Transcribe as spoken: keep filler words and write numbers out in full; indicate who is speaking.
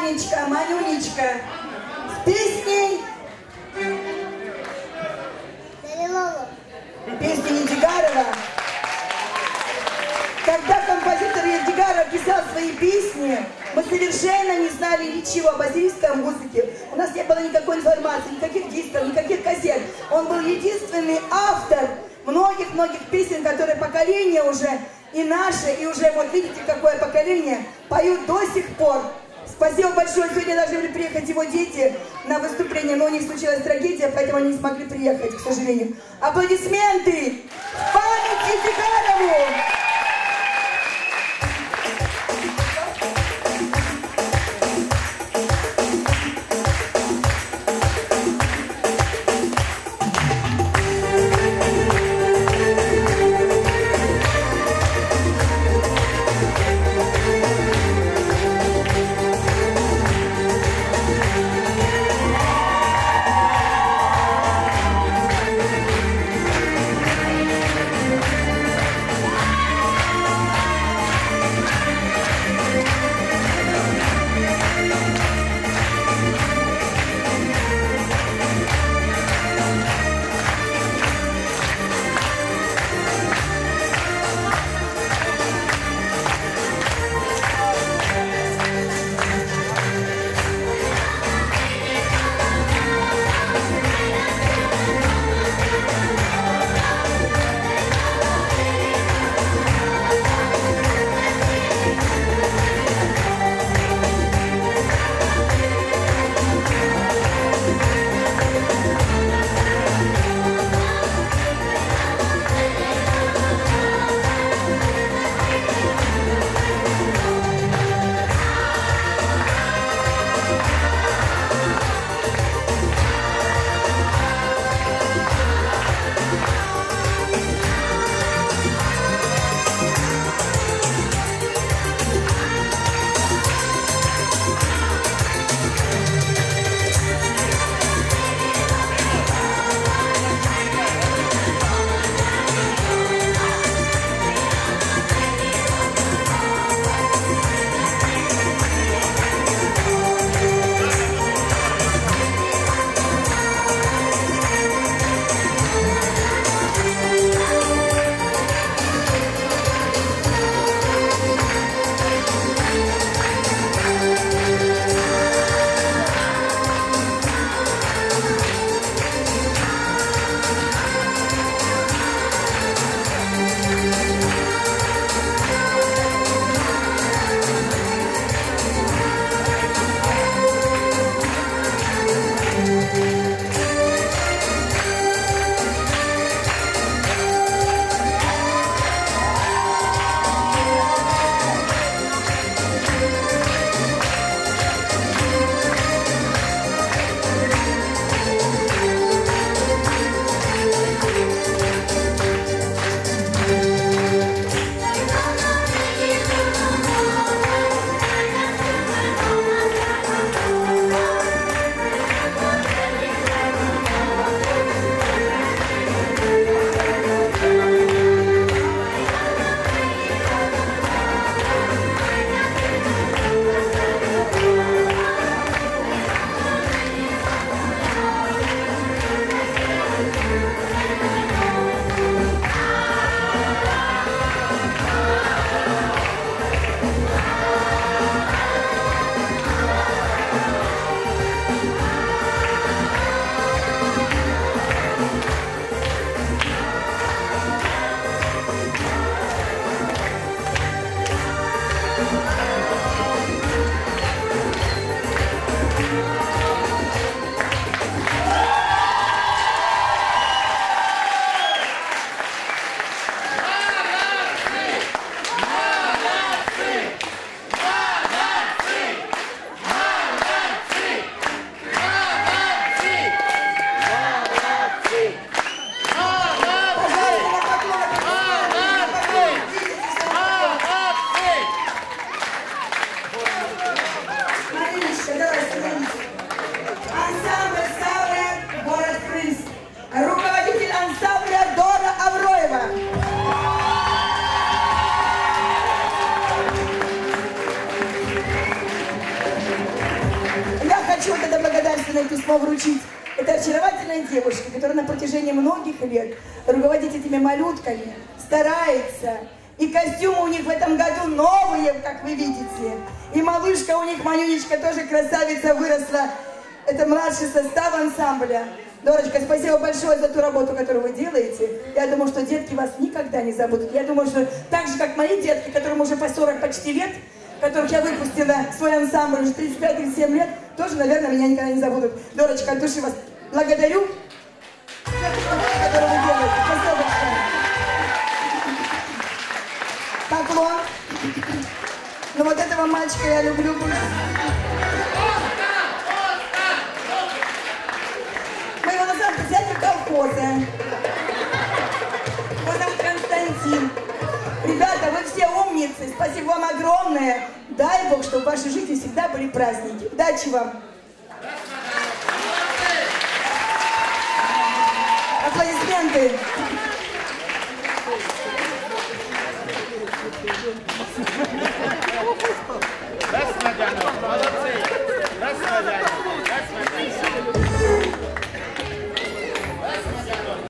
Speaker 1: Манечка, Манюнечка, с песней... Песня Едигарова. Когда композитор Едигаров писал свои песни, мы совершенно не знали ничего об ассирийском музыке. У нас не было никакой информации, никаких дисков, никаких кассет. Он был единственный автор многих-многих песен, которые поколение уже, и наше, и уже, вот видите, какое поколение, поют до сих пор. Спасибо большое. Сегодня должны были приехать его дети на выступление, но у них случилась трагедия, поэтому они не смогли приехать, к сожалению. Аплодисменты! Память Едигарову!
Speaker 2: Thank you.
Speaker 1: письмо вручить. Это очаровательная девушка, которая на протяжении многих лет руководит этими малютками, старается. И костюмы у них в этом году новые, как вы видите. И малышка у них, Манюнечка, тоже красавица, выросла. Это младший состав ансамбля. Дорочка, спасибо большое за ту работу, которую вы делаете. Я думаю, что детки вас никогда не забудут. Я думаю, что так же, как мои детки, которым уже по сорок почти лет, которых я выпустила свой ансамбль уже тридцать пять тридцать семь лет, тоже, наверное, меня никогда не забудут. Дорочка, от души вас благодарю за ту работу, которую вы делаете. Спасибо большое. Поклон. Ну вот этого мальчика я люблю больше. Мы его называем председатель колхоза. Его зовут Константин. Ребята, вы все умницы. Спасибо вам огромное. Дай Бог, чтобы в вашей жизни всегда были праздники. Удачи вам. Аплодисменты.